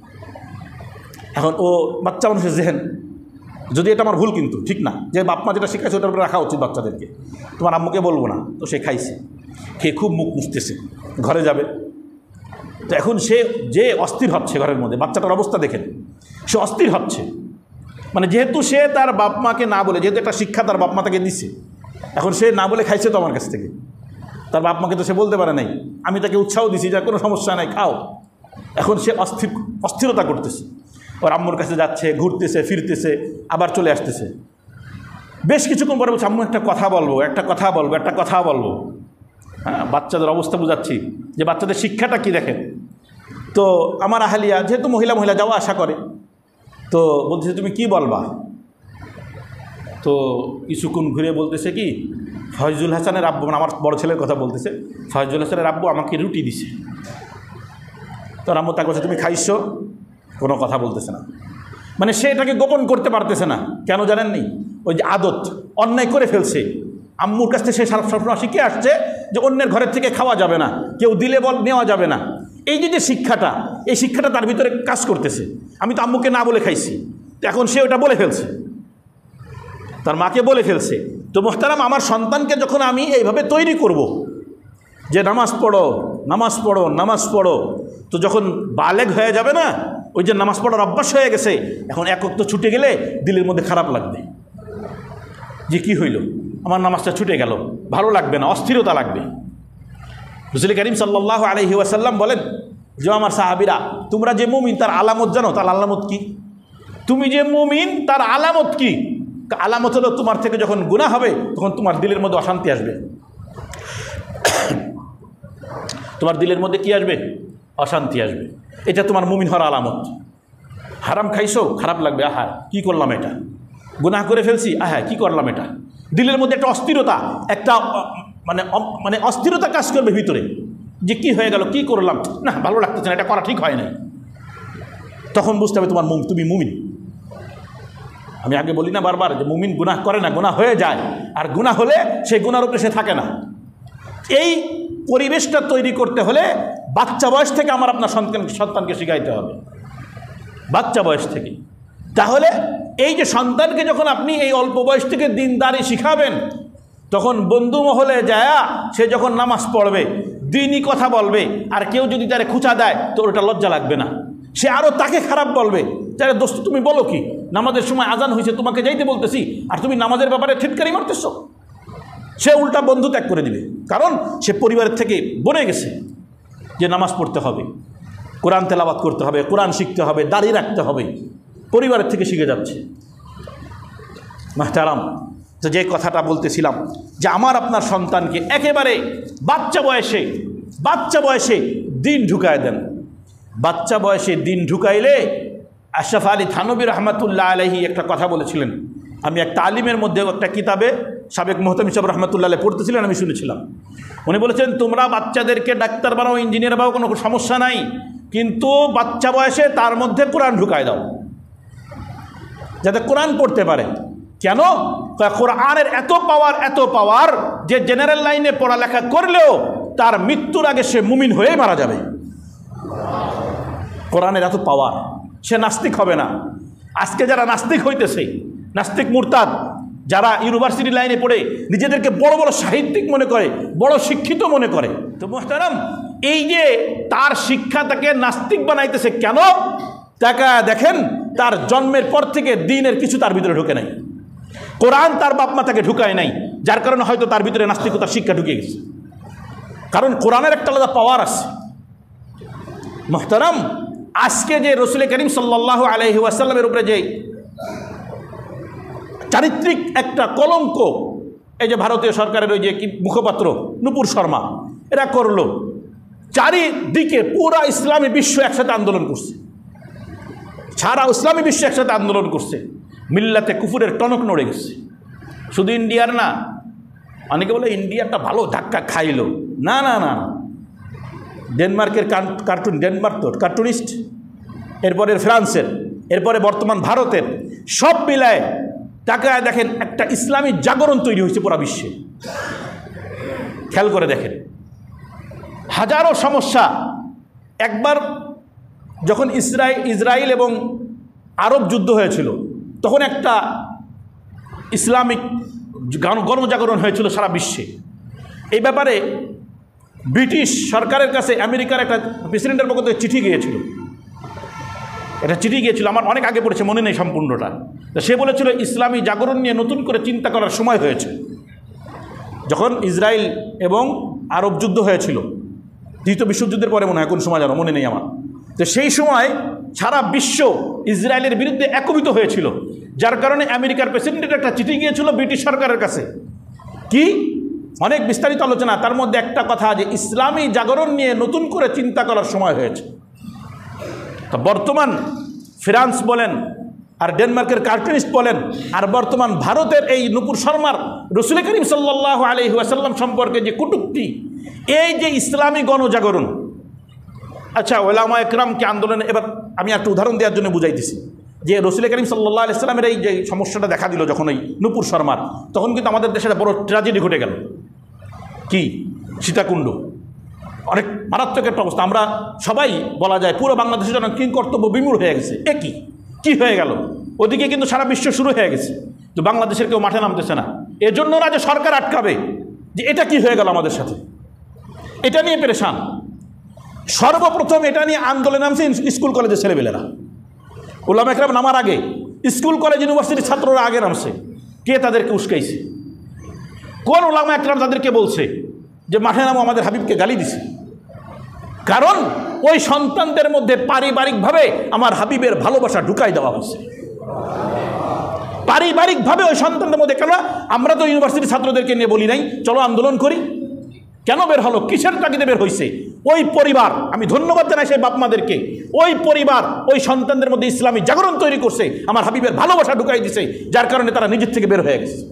এখন ও বাচ্চা মানুষের জেহেন, যদি এটা আমার ভুল কিন্তু ঠিক না, যে বাপ মা যেটা শিখাইছে ওটার উপরে রাখা উচিত বাচ্চাদেরকে, তোমার আম্মুকে বলবো না। তো সে খাইছে, খেয়ে খুব মুখ মুছতেছে, ঘরে যাবে। তো এখন সে যে অস্থির হচ্ছে ঘরের মধ্যে, বাচ্চাটার অবস্থা দেখেন, সে অস্থির হচ্ছে। মানে যেহেতু সে তার বাপ মাকে না বলে, যেহেতু একটা শিক্ষা তার বাপ মা তাকে দিচ্ছে, এখন সে না বলে খাইছে তো আমার কাছ থেকে, তার বাপ মাকে তো সে বলতে পারে নাই। আমি তাকে উৎসাহ দিছি যে কোনো সমস্যা নাই, খাও। এখন সে অস্থিরতা করতেছে, ওর আম্মুর কাছে যাচ্ছে, ঘুরতেছে ফিরতেছে, আবার চলে আসতেছে। বেশ কিছুক্ষণ পরে বলছে, আম্মু একটা কথা বলবো, একটা কথা বলবো, একটা কথা বলবো। হ্যাঁ, বাচ্চাদের অবস্থা বুঝাচ্ছি যে বাচ্চাদের শিক্ষাটা কি দেখেন। তো আমার আহলিয়া যেহেতু মহিলা যাওয়া আসা করে, তো বলতেছে তুমি কি বলবা? তো কিছুক্ষণ ঘুরে বলতেছে কি, ফয়জুল হাসানের আব্বু, মানে আমার বড় ছেলের কথা বলতেছে, ফয়জুল হাসানের আব্বু আমাকে রুটি দিছে। তো আম্মু তাকে বলছে তুমি খাইছো? কোনো কথা বলতেছে না। মানে সে এটাকে গোপন করতে পারতেছে না, কেন জানেননি? ওই যে আদত, অন্যায় করে ফেলছে। আম্মুর কাছ থেকে সে সবসময় শিখে আসছে যে অন্যের ঘরের থেকে খাওয়া যাবে না, কেউ দিলে নেওয়া যাবে না। এই যে শিক্ষাটা, এই শিক্ষাটা তার ভিতরে কাজ করতেছে। আমি তো আম্মুকে না বলে খাইছি, তো এখন সে ওটা বলে ফেলছে, তার মাকে বলে ফেলছে। তো মোহতারাম, আমার সন্তানকে যখন আমি এইভাবে তৈরি করব যে নামাজ পড়ো নামাজ পড়ো নামাজ পড়ো, তো যখন বালেগ হয়ে যাবে না, ওই যে নামাজ পড়ার অভ্যাস হয়ে গেছে, এখন এক ওয়াক্ত ছুটে গেলে দিলের মধ্যে খারাপ লাগবে যে কি হইল, আমার নামাজটা ছুটে গেল, ভালো লাগবে না, অস্থিরতা লাগবে। রাসূল করিম সাল্লাল্লাহু আলাইহি ওয়াসাল্লাম বলেন যে আমার সাহাবীরা, তোমরা যে মুমিন তার আলামত জানো? তার আলামত কি? তুমি যে মুমিন তার আলামত কি? আলামত হলো তোমার থেকে যখন গুনাহ হবে তখন তোমার দিলের মধ্যে অশান্তি আসবে। তোমার দিলের মধ্যে কি আসবে? অশান্তি আসবে। এটা তোমার মুমিন হওয়ার আলামত। হারাম খাইছো, খারাপ লাগবে, আহা কি করলাম এটা, গুনাহ করে ফেলছি, আহা কি করলাম এটা। দিলের মধ্যে একটা অস্থিরতা, একটা মানে অস্থিরতা কাজ করবে ভিতরে, যে কি হয়ে গেল, কি করলাম, না ভালো লাগতেছে না, এটা করা ঠিক হয় নাই। তখন বুঝতে হবে তুমি মুমিন। আমি আগে বলি না বারবার যে মুমিন গুনাহ করে না, গুনাহ হয়ে যায়, আর গুনাহ হলে সেই গুনার উপরে সে থাকে না। এই পরিবেশটা তৈরি করতে হলে বাচ্চা বয়স থেকে আমার আপনার সন্তানকে শিখাইতে হবে, বাচ্চা বয়স থেকে। তাহলে এই যে সন্তানকে যখন আপনি এই অল্প বয়স থেকে দিনদারি শিখাবেন, তখন বন্ধু মহলে যায় সে যখন নামাজ পড়বে, দিনই কথা বলবে, আর কেউ যদি তারে খুঁচা দেয় তো ওটা লজ্জা লাগবে না, সে আরও তাকে খারাপ বলবে, তাহলে দোস্ত তুমি বলো কি, নামাজের সময় আজান হয়েছে, তোমাকে যাইতে বলতেছি, আর তুমি নামাজের ব্যাপারে ঠিটকারি মারতেছ। সে উল্টা বন্ধু ত্যাগ করে দিবে, কারণ সে পরিবারের থেকে বনে গেছে যে নামাজ পড়তে হবে, কোরআন তেলাওয়াত করতে হবে, কোরআন শিখতে হবে, দাঁড়িয়ে রাখতে হবে, পরিবারের থেকে শিখে যাচ্ছে। মাহতারাম, তো যে কথাটা বলতেছিলাম যে আমার আপনার সন্তানকে একেবারে বাচ্চা বয়সে দিন ঢুকায় দেন। বাচ্চা বয়সে দিন ঢুকাইলে আশরাফ আলী থানভী রহমতুল্লাহ আলাইহি একটা কথা বলেছিলেন। আমি এক তালিমের মধ্যে একটা কিতাবে সাবেক মুহতামিম সাহেব রহমতুল্লাহ আলাইহি পড়তেছিলেন, আমি শুনেছিলাম। উনি বলেছেন, তোমরা বাচ্চাদেরকে ডাক্তার বানাও, ইঞ্জিনিয়ার বানাও, কোনো সমস্যা নাই, কিন্তু বাচ্চা বয়সে তার মধ্যে কোরআন ঢুকায় দাও, যাতে কোরআন পড়তে পারে। কেন? কোরআনের এত পাওয়ার যে জেনারেল লাইনে পড়ালেখা করলেও তার মৃত্যুর আগে সে মুমিন হয়ে মারা যাবে। কোরআনের এত পাওয়ার, সে নাস্তিক হবে না। আজকে যারা নাস্তিক হইতেছে, নাস্তিক মুরতাদ, যারা ইউনিভার্সিটি লাইনে পড়ে নিজেদেরকে বড় বড় সাহিত্যিক মনে করে, বড় শিক্ষিত মনে করে, তো মুহতারাম এই যে তার শিক্ষা তাকে নাস্তিক বানাইতেছে কেন? তাকে দেখেন, তার জন্মের পর থেকে দ্বীনের কিছু তার ভিতরে ঢুকে নাই, কোরআন তার বাপ মা তাকে ঢুকায় নাই, যার কারণে হয়তো তার ভিতরে নাস্তিকতার শিক্ষা ঢুকে গেছে। কারণ কোরআনের একটা আলাদা পাওয়ার আছে। মুহতারাম আজকে যে রসুল করিম সাল্লাল্লাহু আলাইহি ওয়াসাল্লামের উপরে যে চারিত্রিক একটা কলঙ্ক, এই যে ভারতীয় সরকারের ওই যে মুখপাত্র নূপুর শর্মা এরা করলো, চারিদিকে পুরা ইসলামী বিশ্ব একসাথে আন্দোলন করছে, সারা ইসলামী বিশ্ব একসাথে আন্দোলন করছে, মিল্লাতে কুফুরের টনক নড়ে গেছে। শুধু ইন্ডিয়ার না, অনেকে বলে ইন্ডিয়াটা ভালো ধাক্কা খাইলো, না না না, ডেনমার্কের কার্টুন, ডেনমার্ক তো কার্টুনিস্ট, এরপরে ফ্রান্সের, এরপরে বর্তমান ভারতের, সব মিলায় তাকে দেখেন একটা ইসলামী জাগরণ তৈরি হয়েছে পুরা বিশ্বে। খেয়াল করে দেখেন, হাজারো সমস্যা। একবার যখন ইসরায়েল এবং আরব যুদ্ধ হয়েছিল, তখন একটা ইসলামিক গণজাগরণ হয়েছিল সারা বিশ্বে। এই ব্যাপারে ব্রিটিশ সরকারের কাছে আমেরিকার একটা প্রেসিডেন্টের পক্ষ থেকে চিঠি গিয়েছিল, আমার অনেক আগে পড়েছে, মনে নেই সম্পূর্ণটা। তো সে বলেছিল ইসলামী জাগরণ নিয়ে নতুন করে চিন্তা করার সময় হয়েছে। যখন ইসরায়েল এবং আরব যুদ্ধ হয়েছিল, দ্বিতীয় বিশ্বযুদ্ধের পরে মনে হয় কোন সময় যেন মনে নেই আমার, তো সেই সময় সারা বিশ্ব ইসরায়েলের বিরুদ্ধে একীভূত হয়েছিল, যার কারণে আমেরিকার প্রেসিডেন্টের একটা চিঠি গিয়েছিল ব্রিটিশ সরকারের কাছে। কি অনেক বিস্তারিত আলোচনা, তার মধ্যে একটা কথা যে ইসলামী জাগরণ নিয়ে নতুন করে চিন্তা করার সময় হয়েছে। তো বর্তমান ফ্রান্স বলেন, আর ডেনমার্কের কার্টুনিস্ট বলেন, আর বর্তমান ভারতের এই নূপুর শর্মার রসুল করিম সাল্লাল্লাহু আলাইহি ওয়াসাল্লাম সম্পর্কে যে কটূক্তি, এই যে ইসলামী গণজাগরণ। আচ্ছা, ওলামা একরামকে আন্দোলনে, এবার আমি একটা উদাহরণ দেওয়ার জন্য বুঝাইতেছি যে রসুল করিম সাল্লাল্লাহু আলাইহি ওয়াসাল্লামের এই যে সমস্যাটা দেখা দিল যখন ওই নূপুর শর্মার, তখন কিন্তু আমাদের দেশে বড় ট্র্যাজেডি ঘটে গেল। কি? সীতাকুণ্ড, অনেক মারাত্মক একটা অবস্থা। আমরা সবাই বলা যায় পুরো বাংলাদেশের জন্য কি কর্তব্য বিমূঢ় হয়ে গেছে। কি হয়ে গেল? ওদিকে কিন্তু সারা বিশ্ব শুরু হয়ে গেছে, তো বাংলাদেশের কেউ মাঠে নামতেছে না। এজন্য না যে সরকার আটকাবে, যে এটা কি হয়ে গেল আমাদের সাথে, এটা নিয়ে পেরেশান। সর্বপ্রথম এটা নিয়ে আন্দোলন নামছে স্কুল কলেজের ছেলেমেয়েরা। উলামা একরাম নামার আগে স্কুল কলেজ ইউনিভার্সিটির ছাত্ররা আগে নামছে। কে তাদেরকে উস্কাইছে? কোন উলামা একরাম তাদেরকে বলছে যে মাঠে নামো? আমাদের হাবিবকে গালি দিছে। কারণ ওই সন্তানদের মধ্যে পারিবারিকভাবে আমার হাবিবের ভালোবাসা ঢুকাই দেওয়া হয়েছে। পারিবারিকভাবে ওই সন্তানদের মধ্যে, কেন আমরা তো ইউনিভার্সিটির ছাত্রদেরকে নিয়ে বলি নাই চলো আন্দোলন করি, কেন বের হলো? কিসের তাগিদে বের হয়েছে? ওই পরিবার, আমি ধন্যবাদ জানাই সেই বাপ মাদেরকে, ওই পরিবার ওই সন্তানদের মধ্যে ইসলামী জাগরণ তৈরি করছে, আমার হাবিবের ভালোবাসা ঢুকাই দিছে, যার কারণে তারা নিজের থেকে বের হয়ে গেছে।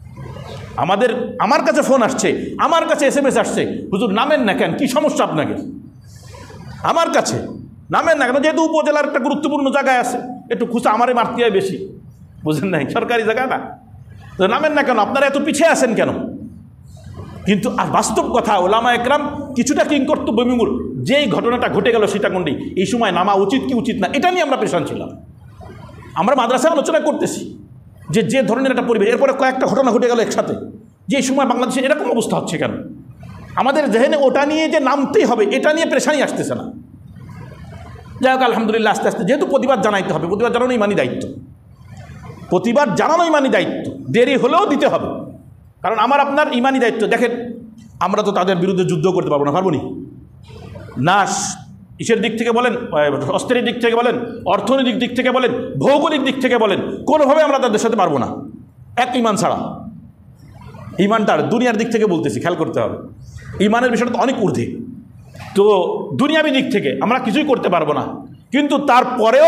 আমার কাছে ফোন আসছে, আমার কাছে SMS আসছে, হুজুর নামেন না কেন, কি সমস্যা আপনাকে? আমার কাছে নামেন না কেন? যেহেতু উপজেলার একটা গুরুত্বপূর্ণ জায়গায় আছে, একটু খুশি আমারই মারতে হয় বেশি, বুঝেন নাই, সরকারি জায়গা না, তো নামেন না কেন, আপনারা এত পিছিয়ে আছেন কেন? কিন্তু আর বাস্তব কথা, ওলামা একরাম কিছুটা কিংকর্তব্য বিমূঢ়। যেই ঘটনাটা ঘটে গেল সীতাকুণ্ডে, এই সময় নামা উচিত কি উচিত না, এটা নিয়ে আমরা পেরেশান ছিলাম। আমরা মাদ্রাসায় আলোচনা করতেছি যে ধরনের একটা পরিবেশ, এরপরে কয়েকটা ঘটনা ঘটে গেল একসাথে, যে এই সময় বাংলাদেশে এরকম অবস্থা হচ্ছে কেন? আমাদের জেহেনে ওটা নিয়ে যে নামতেই হবে, এটা নিয়ে পেরেশানি আসতেছে না। যাই হোক, আলহামদুলিল্লাহ আস্তে আস্তে, যেহেতু প্রতিবাদ জানাইতে হবে, প্রতিবাদ জানানোই মানি দায়িত্ব, প্রতিবাদ জানানোই মানি দায়িত্ব, দেরি হলেও দিতে হবে, কারণ আমার আপনার ইমানি দায়িত্ব। দেখেন, আমরা তো তাদের বিরুদ্ধে যুদ্ধ করতে পারবো না, পারবো না, ইসের দিক থেকে বলেন, অস্ত্রের দিক থেকে বলেন, অর্থনৈতিক দিক থেকে বলেন, ভৌগোলিক দিক থেকে বলেন, কোনোভাবে আমরা তাদের সাথে পারবো না, এক ইমান ছাড়া। ইমানটার দুনিয়ার দিক থেকে বলতেছি, খেয়াল করতে হবে, ইমানের বিষয়টা তো অনেক ঊর্ধ্বে। তো দুনিয়াবি দিক থেকে আমরা কিছুই করতে পারবো না, কিন্তু তারপরেও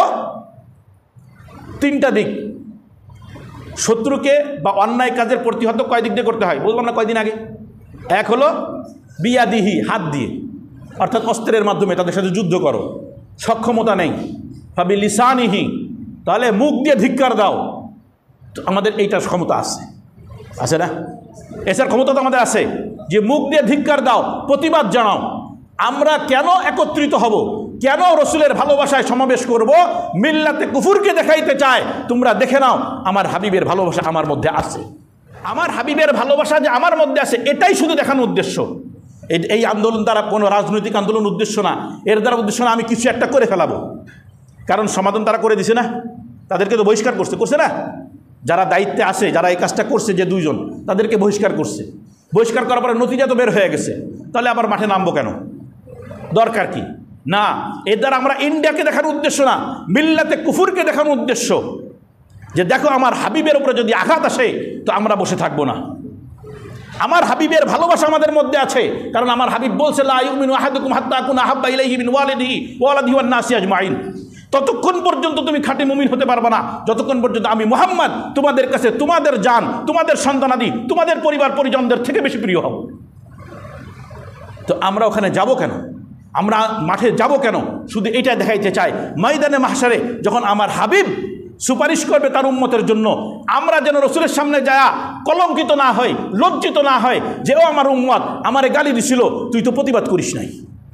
তিনটা দিক, শত্রুকে বা অন্যায় কাজের প্রতিহত কয় দিক দিয়ে করতে হয় বললাম না কয়দিন আগে। এক হলো বিয়াদিহি, হাত দিয়ে, অর্থাৎ অস্ত্রের মাধ্যমে তাদের সাথে যুদ্ধ করো, সক্ষমতা নেই ভাবি লিসানিহি, তাহলে মুখ দিয়ে ধিক্কার দাও। তো আমাদের এইটার ক্ষমতা আছে না? এছাড়া ক্ষমতা তো আমাদের আছে। যে মুখ দিয়ে ধিক্কার দাও, প্রতিবাদ জানাও। আমরা কেন একত্রিত হব, কেন রসুলের ভালোবাসায় সমাবেশ করব? মিল্লাতে কুফুরকে দেখাইতে চায়, তোমরা দেখে নাও আমার হাবিবের ভালোবাসা আমার মধ্যে আছে, আমার হাবিবের ভালোবাসা যে আমার মধ্যে আছে, এটাই শুধু দেখানোর উদ্দেশ্য। এই আন্দোলন দ্বারা কোনো রাজনৈতিক আন্দোলন উদ্দেশ্য না, এর দ্বারা উদ্দেশ্য না আমি কিছু একটা করে ফেলাবো। কারণ সমাধান তারা করে দিছে না, তাদেরকে তো বহিষ্কার করছে না, যারা দায়িত্বে আছে, যারা এই কাজটা করছে, যে দুইজন, তাদেরকে বহিষ্কার করছে। বহিষ্কার করার পরে নতিজা তো বের হয়ে গেছে, তাহলে আবার মাঠে নামবো কেন? দরকার কি? না, এর দ্বারা আমরা ইন্ডিয়াকে দেখানোর উদ্দেশ্য না, মিল্লাতে কুফুরকে দেখানোর উদ্দেশ্য, যে দেখো আমার হাবিবের উপরে যদি আঘাত আসে তো আমরা বসে থাকবো না। আমার হাবিবের ভালোবাসা আমাদের মধ্যে আছে, কারণ আমার হাবিব বলছে লা ইউমিনু আহাদুকুম হাত্তা আকুনা আহাব্বা ইলাইহি মিন ওয়ালিদিহি ওয়া ওয়ালাদিহি ওয়ান নাসি আজমাইন। ততক্ষণ পর্যন্ত তুমি খাঁটি মুমিন হতে পারবে না যতক্ষণ পর্যন্ত আমি মুহাম্মদ তোমাদের কাছে তোমাদের জান, তোমাদের সন্তানাদি, তোমাদের পরিবার পরিজনদের থেকে বেশি প্রিয় হব। তো আমরা ওখানে যাব কেন? আমরা মাঠে যাব কেন? শুধু এটা দেখাইতে চাই, ময়দানে মাহশারে যখন আমার হাবিব সুপারিশ করবে তার উম্মতের জন্য, আমরা যেন রসুলের সামনে যায়া কলঙ্কিত না হয়, লজ্জিত না হয় যে ও আমার উম্মত আমারে গালি দিছিল, তুই তো প্রতিবাদ করিস নাই।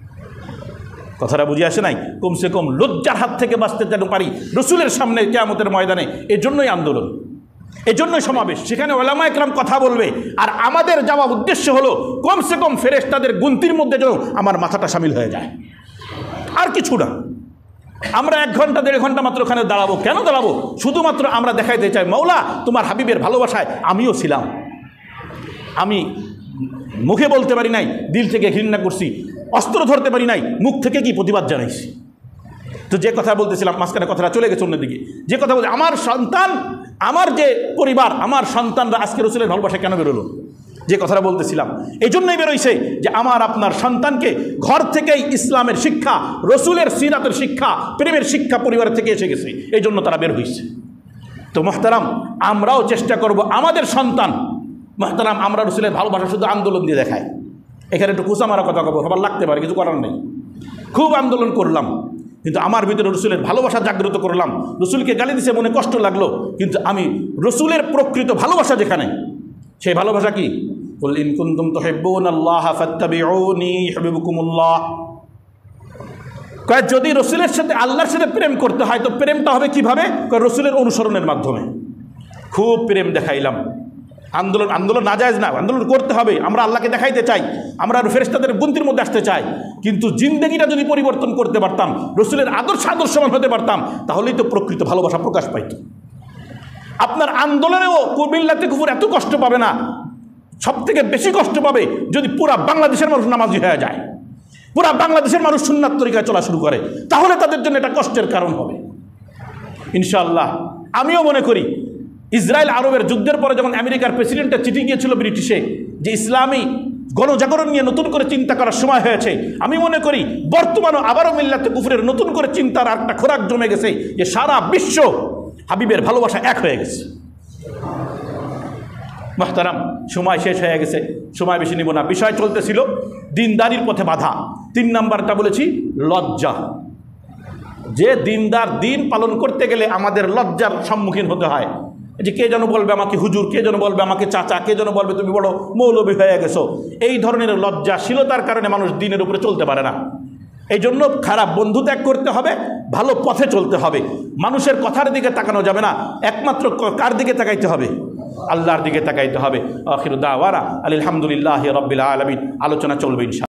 কথাটা বুঝে আসে নাই? কমসে কম লজ্জার হাত থেকে বাঁচতে যেন পারি রসুলের সামনে কিয়ামতের ময়দানে। এজন্যই আন্দোলন, এজন্যই সমাবেশ। সেখানে ওলামা একরাম কথা বলবে, আর আমাদের যাওয়া উদ্দেশ্য হলো কমসে কম ফেরেশতাদের গুনতির মধ্যে যেন আমার মাথাটা সামিল হয়ে যায়, আর কিছু না। আমরা 1 ঘন্টা 1.5 ঘন্টা মাত্র ওখানে দাঁড়াবো। কেন দাঁড়াবো? শুধুমাত্র আমরা দেখাইতে চাই মৌলা তোমার হাবিবের ভালোবাসায় আমিও ছিলাম। আমি মুখে বলতে পারি নাই, দিল থেকে ঘৃণা করছি, অস্ত্র ধরতে পারি নাই, মুখ থেকে কি প্রতিবাদ জানাইছি। তো যে কথা বলতেছিলাম মাঝখানে কথাটা চলে গেছে অন্যদিকে। যে কথা বলছে আমার সন্তান, আমার যে পরিবার, আমার সন্তানরা আজকে রসুলের ভালোবাসায় কেন বেরোলো, যে কথাটা বলতেছিলাম, এই জন্যই বেরোইছে যে আমার আপনার সন্তানকে ঘর থেকেই ইসলামের শিক্ষা, রসুলের সিরাতের শিক্ষা, প্রেমের শিক্ষা পরিবার থেকে এসে গেছে, এই জন্য তারা বের হয়েছে। তো মোহতারাম, আমরাও চেষ্টা করব আমাদের সন্তান, মোহতারাম আমরা রসুলের ভালোবাসা শুধু আন্দোলন দিয়ে দেখাই। এখানে একটু কুসা মারা কথা কব, সবার লাগতে পারে, কিছু করার নেই। খুব আন্দোলন করলাম, কিন্তু আমার ভিতরে রসুলের ভালোবাসা জাগ্রত করলাম। রসুলকে গালি দিছে মনে কষ্ট লাগলো, কিন্তু আমি রসুলের প্রকৃত ভালোবাসা যেখানে, সেই ভালোবাসা কি? কুল ইন কুনতুম তুহিব্বুনাল্লাহ ফাত্তাবিউনি ইউহিব্বুকুমুল্লাহ। কয় যদি রসুলের সাথে, আল্লাহর সাথে প্রেম করতে হয় তো প্রেমটা হবে কিভাবে? কয় রসুলের অনুসরণের মাধ্যমে। খুব প্রেম দেখাইলাম। আন্দোলন নাজায়েজ না, আন্দোলন করতে হবে। আমরা আল্লাহকে দেখাইতে চাই, আমরা ফেরেশতাদের গুনতির মধ্যে আসতে চাই, কিন্তু জিন্দেগিটা যদি পরিবর্তন করতে পারতাম, রসুলের আদর্শমান হতে পারতাম, তাহলেই তো প্রকৃত ভালোবাসা প্রকাশ পাইত। আপনার আন্দোলনেও মিল্লাতে কুফর এত কষ্ট পাবে না, সব থেকে বেশি কষ্ট পাবে যদি পুরা বাংলাদেশের মানুষ নামাজি হয়ে যায়, পুরা বাংলাদেশের মানুষ সুন্নাত তরিকায় চলা শুরু করে, তাহলে তাদের জন্য এটা কষ্টের কারণ হবে ইনশাআল্লাহ। আমিও মনে করি ইসরায়েল আরবের যুদ্ধের পরে যখন আমেরিকার প্রেসিডেন্টের চিঠি গিয়েছিল ব্রিটিশে যে ইসলামী গণজাগরণ নিয়ে নতুন করে চিন্তা করার সময় হয়েছে, আমি মনে করি বর্তমানেও আবারও মিল্লাতে কুফরের নতুন করে চিন্তার একটা খোরাক জমে গেছে, যে সারা বিশ্ব হাবিবের ভালোবাসা এক হয়ে গেছে। মুহতারাম, সময় শেষ হয়ে গেছে, সময় বেশি নিব না। বিষয় চলতেছিল দিনদারির পথে বাধা। 3 নাম্বারটা বলেছি লজ্জা, যে দিনদার দিন পালন করতে গেলে আমাদের লজ্জার সম্মুখীন হতে হয়। যে কে যেন বলবে আমাকে হুজুর, কে যেন বলবে আমাকে চাচা, কে যেন বলবে তুমি বড় মৌলবী হয়ে গেছো। এই ধরনের লজ্জাশীলতার কারণে মানুষ দিনের উপরে চলতে পারে না। এই জন্য খারাপ বন্ধু ত্যাগ করতে হবে, ভালো পথে চলতে হবে। মানুষের কথার দিকে তাকানো যাবে না, একমাত্র কার দিকে তাকাইতে হবে? আল্লাহর দিকে তাকাইতে হবে। আখিরু দাওয়ানা আলহামদুলিল্লাহি রাব্বিল আলামিন। আলোচনা চলবে ইনশাআল্লাহ।